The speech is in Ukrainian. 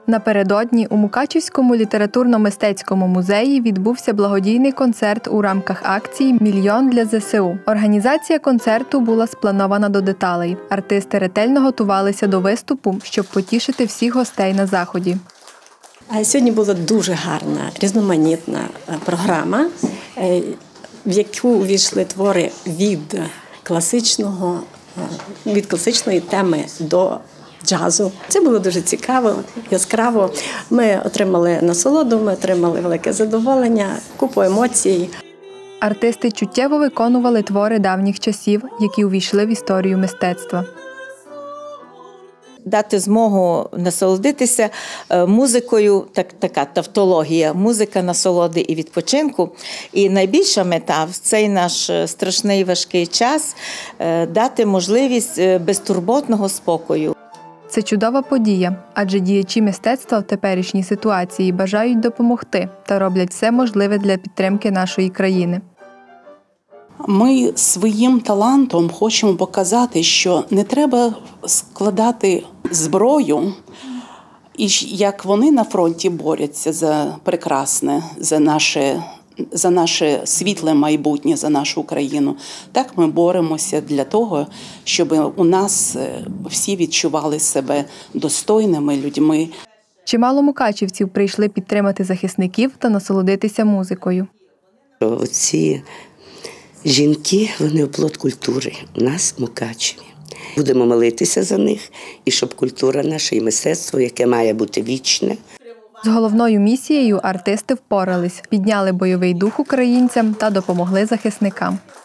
Напередодні у Мукачівському літературно-мистецькому музеї відбувся благодійний концерт у рамках акції «Мільйон для ЗСУ». Організація концерту була спланована до деталей. Артисти ретельно готувалися до виступу, щоб потішити всіх гостей на заході. Сьогодні була дуже гарна, різноманітна програма, в яку увійшли твори від класичної теми до джазу. Це було дуже цікаво, яскраво. Ми отримали насолоду, ми отримали велике задоволення, купу емоцій. Артисти чуттєво виконували твори давніх часів, які увійшли в історію мистецтва. Дати змогу насолодитися музикою, така тавтологія, музика насолоди і відпочинку. І найбільша мета в цей наш страшний важкий час – дати можливість безтурботного спокою. Це чудова подія, адже діячі мистецтва в теперішній ситуації бажають допомогти та роблять все можливе для підтримки нашої країни. Ми своїм талантом хочемо показати, що не треба складати зброю, і як вони на фронті борються за прекрасне, за наше світле майбутнє, за нашу Україну. Так ми боремося для того, щоб у нас всі відчували себе достойними людьми. Чимало мукачівців прийшли підтримати захисників та насолодитися музикою. Ці жінки, вони плод культури у нас в Мукачеві. Будемо молитися за них, і щоб культура наша і мистецтво, яке має бути вічне. З головною місією артисти впорались, підняли бойовий дух українцям та допомогли захисникам.